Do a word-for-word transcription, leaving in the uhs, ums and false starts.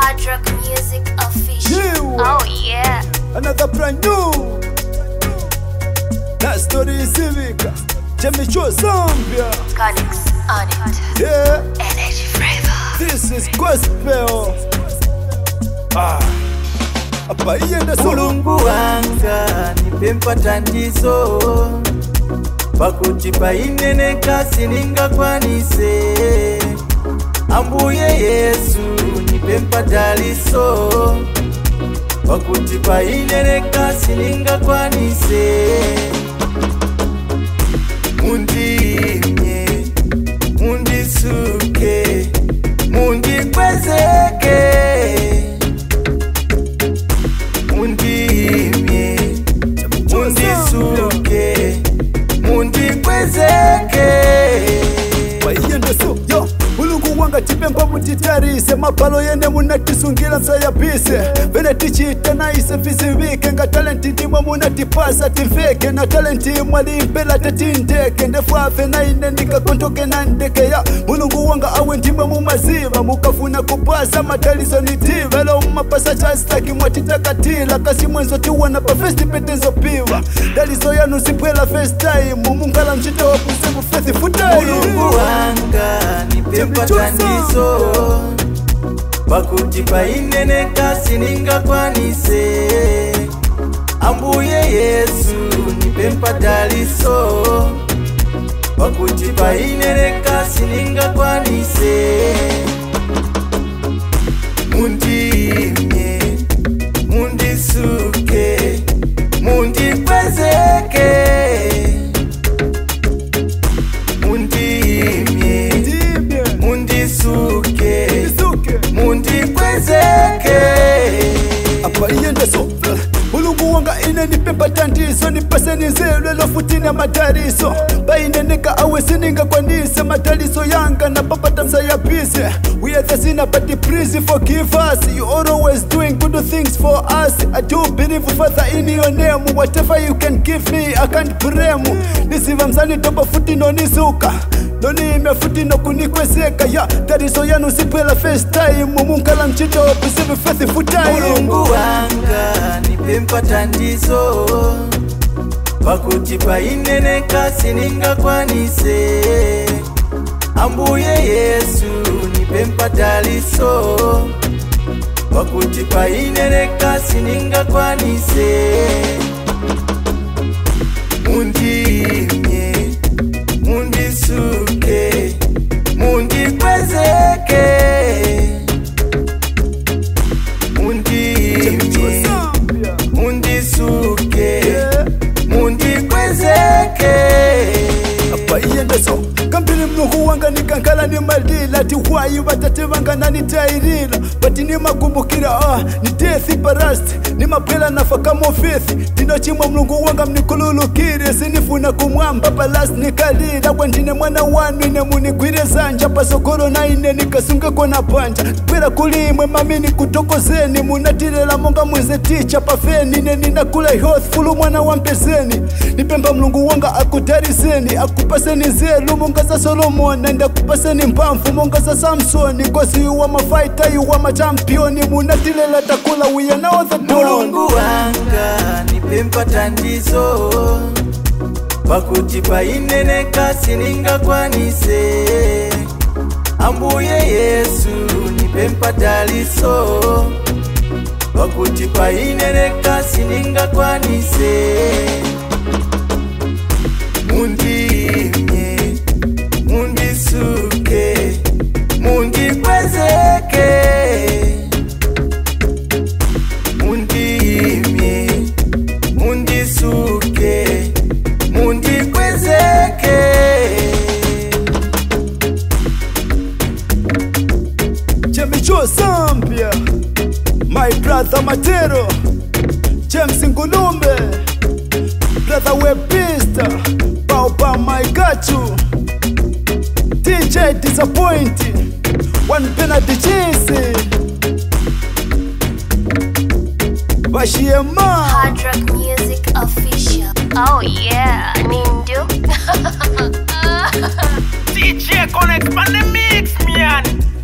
Hard Rock Music Official. Yeah. Oh yeah. Another brand new. That story is civic. Jamicho Zambia. Conix on it. Yeah. Energy flavor. This is gospel. Ah. Apa ienda Mulungu wanga nipe mpatandizo pakuti paineneka siningakwanise. Ambuye Yesu nipe mpataliso pakuti paineneka siningakwanise. Mundimye, mundisuke, mundikwezeke. Mundimye, mundisuke, mundikwezeke. Paiyende so, yo. Mulungu wanga chipempa mutitarise. Mapalo yende munatisungira msayapise. Vene tichita na ise visivike. Nga talenti ndimwa munatipasa tiveke. Na talenti mwalimpela tatindeke. Ndefafe na ine nika kontoke na ndeke ya. Mulungu wanga awe ndimwa mumaziva. Mukafuna kupasa matalizo nitiva. Lo mapasa chastaki mwatitakatila. Kasi mwenzo tuwana pa festi petezo piva. Dalizo yanu sipwela first time. Mungala mchita wa kusebu fethi futai. Mulungu wanga nipe mpatandizo pakuti paineneka siningakwanise. Ambuye Yesu nipe mpataliso pakuti paineneka siningakwanise. Mundimye, mundisuke, mundikwezeke. Mundimye, mundisuke, mundikwezeke. Apa iende so. Mulungu wanga ine nipe mpatandizo. Nipase nizelwe lofutine matariso. Baine nika awe sininga kwanise. Mataliso yanga na papata msayapise. We are the sinner but the please forgive us. You always doing good things for us. I do believe Father in your name. Whatever you can give me I can't blame. Nisiva msani topa futi no nizuka. Noni ime futi no kunikwezeka. Ya tariso yanu sipwela first time. Mumunkala mchita wapisivi fethi futai. Mulungu wanga nipe mpatandizo pakuti paineneka siningakwanise. Ambuye Yesu nipe mpataliso pakuti paineneka siningakwanise. Mundimye, mundisuke, mundikwezeke. Mundimye, mundisuke, mundikwezeke. Apa iende so. Kambili mnuhu wanga nikankala ni malila. Tiwayi watate wanga na nitairila. Bati ni magumbukira ah. Ni death iparast. Ni mapela nafaka mofethi. Dino chimwa mnungu wanga mnikululu kiri. Sinifuna kumwamba palas nikalila. Wendine mwana wanu ine munigwire zanja. Pasokoro na ine nikasunga kona panja. Kwera kulimwe mamini kutoko zeni. Munatilela monga mweze ticha pafeni. Nine ninakula health fulu mwana wampezeni. Nipemba mnungu wanga akutarizeni. Akupaseni zelu munga za Solomon. Nenda kupaseni mpamfu munga za Samsoni. Kosi yuwa mafighter yuwa machampioni. Munatilela takula we are now the dawn. Mulungu wanga nipe mpatandizo pakuti paineneka siningakwanise. Ambuye Yesu nipe mpataliso pakuti paineneka siningakwanise. Mundimye, mundisuke, mundikwezeke. Mundimye, mundisuke, mundikwezeke. Jamicho Zambia. My brother Matero. James Ngulumbe. Brother Webista. Bauba my got you. D J Disappointing. One penalty cheesy. Bashiema. Hard Rock Music Official. Oh yeah, Nindu. D J Conix on the mix, man.